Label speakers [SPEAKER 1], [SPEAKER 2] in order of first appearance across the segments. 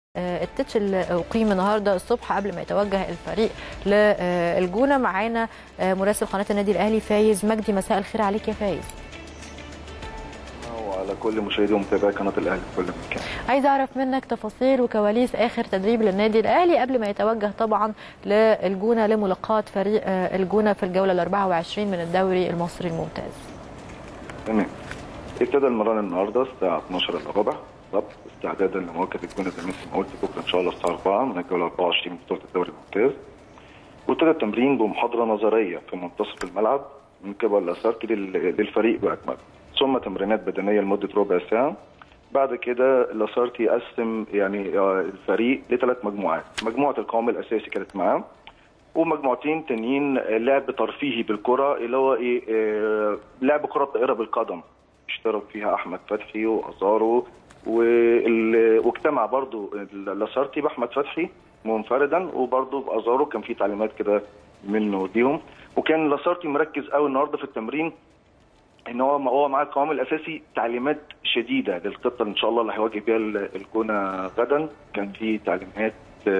[SPEAKER 1] التتش اللي أقيم النهارده الصبح قبل ما يتوجه الفريق للجونة. معانا مراسل قناة النادي الأهلي فايز مجدي. مساء الخير عليك يا فايز.
[SPEAKER 2] وعلى كل مشاهدي ومتابعي قناة الأهلي في كل مكان.
[SPEAKER 1] عايز أعرف منك تفاصيل وكواليس آخر تدريب للنادي الأهلي قبل ما يتوجه طبعا للجونة لملاقاة فريق الجونة في الجولة ال 24 من الدوري المصري الممتاز.
[SPEAKER 2] تمام. ابتدى المران النهارده الساعة 12 الا ربع بالظبط استعدادا لمواجهة الجونة زي ما قلت بكره إن شاء الله الساعة 4 من الجولة 24 من بطولة الدوري الممتاز. وابتدى التمرين بمحاضرة نظرية في منتصف الملعب من قبل لاسارتي للفريق بأكمله، ثم تمرينات بدنية لمدة ربع ساعة. بعد كده لاسارتي قسم الفريق لثلاث مجموعات، مجموعة القوام الأساسي كانت معاه ومجموعتين تانيين لعب ترفيهي بالكرة اللي هو لعب كرة طائرة بالقدم اشترك فيها أحمد فتحي وأزارو واجتمع برضو لاسارتي بأحمد فتحي منفردا وبرضو بأزارو كان في تعليمات كده منه ليهم. وكان لاسارتي مركز قوي النهارده في التمرين ان هو مع القوام الاساسي تعليمات شديده للخطه ان شاء الله اللي هيواجه بيها الجونه غدا. كان في تعليمات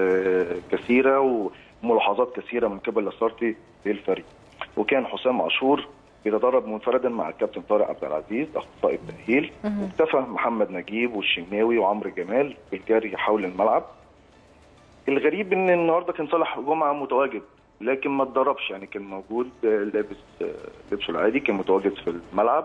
[SPEAKER 2] كثيره وملاحظات كثيره من قبل لاسارتي للفريق. وكان حسام عاشور بيتدرب منفردا مع الكابتن طارق عبد العزيز اخصائي التاهيل، واكتفى محمد نجيب والشناوي وعمرو جمال بالجري حول الملعب. الغريب ان النهارده كان صالح جمعه متواجد لكن ما اتدربش، يعني كان موجود لابس لبسه العادي، كان متواجد في الملعب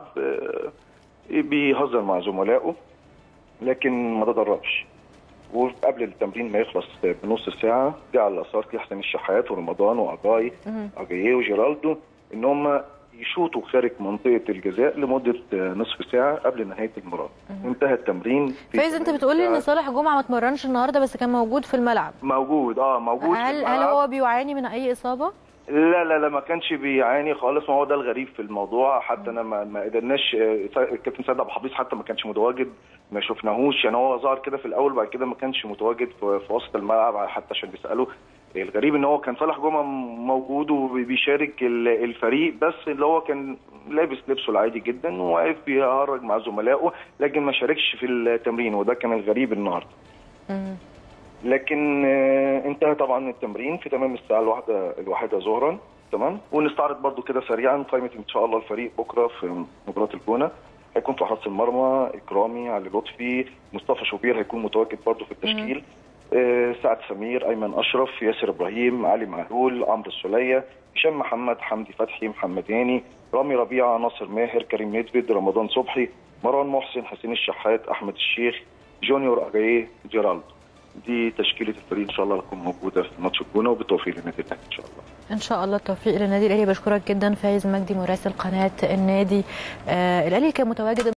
[SPEAKER 2] بيهزر مع زملائه لكن ما تدربش. وقبل التمرين ما يخلص بنص ساعه جعل لاسارتي حسين الشحات ورمضان واجاييه وجيرالدو ان هم يشوطوا خارج منطقه الجزاء لمده نصف ساعه قبل نهايه المباراه. انتهى التمرين.
[SPEAKER 1] فايز انت بتقولي ان صالح جمعه ما اتمرنش النهارده بس كان موجود في الملعب.
[SPEAKER 2] موجود موجود
[SPEAKER 1] هل
[SPEAKER 2] في الملعب.
[SPEAKER 1] هل هو بيعاني من اي اصابه؟
[SPEAKER 2] لا ما كانش بيعاني خالص، ما هو ده الغريب في الموضوع. حتى انا ما قدرناش، الكابتن سيد عبد الحفيظ حتى ما كانش متواجد، ما شفناهوش، يعني هو ظهر كده في الاول بعد كده ما كانش متواجد في وسط الملعب حتى عشان بيسالوا. الغريب ان هو كان صالح جمعه موجود وبيشارك الفريق بس اللي هو كان لابس لبسه العادي جدا وواقف بيهرج مع زملائه لكن ما شاركش في التمرين، وده كان الغريب النهارده. لكن انتهى طبعا التمرين في تمام الساعه الواحدة ظهرا. تمام. ونستعرض برضو كده سريعا قائمه ان شاء الله الفريق بكره في مباراه الجونه. هيكون في حراسه المرمى اكرامي، علي لطفي، مصطفى شوبير هيكون متواجد برضو في التشكيل، سعد سمير، ايمن اشرف، ياسر ابراهيم، علي معلول، عمرو السوليه، هشام محمد، حمدي فتحي، محمد هاني، رامي ربيعه، ناصر ماهر، كريم ندفد، رمضان صبحي، مروان محسن، حسين الشحات، احمد الشيخ، جونيور اجاييه، جيرالدو. دي تشكيله الفريق ان شاء الله تكون موجوده في ماتش الجونه وبالتوفيق للنادي الاهلي ان شاء الله.
[SPEAKER 1] ان شاء الله التوفيق للنادي الاهلي. بشكرك جدا فايز مجدي مراسل قناه النادي الاهلي. كان متواجد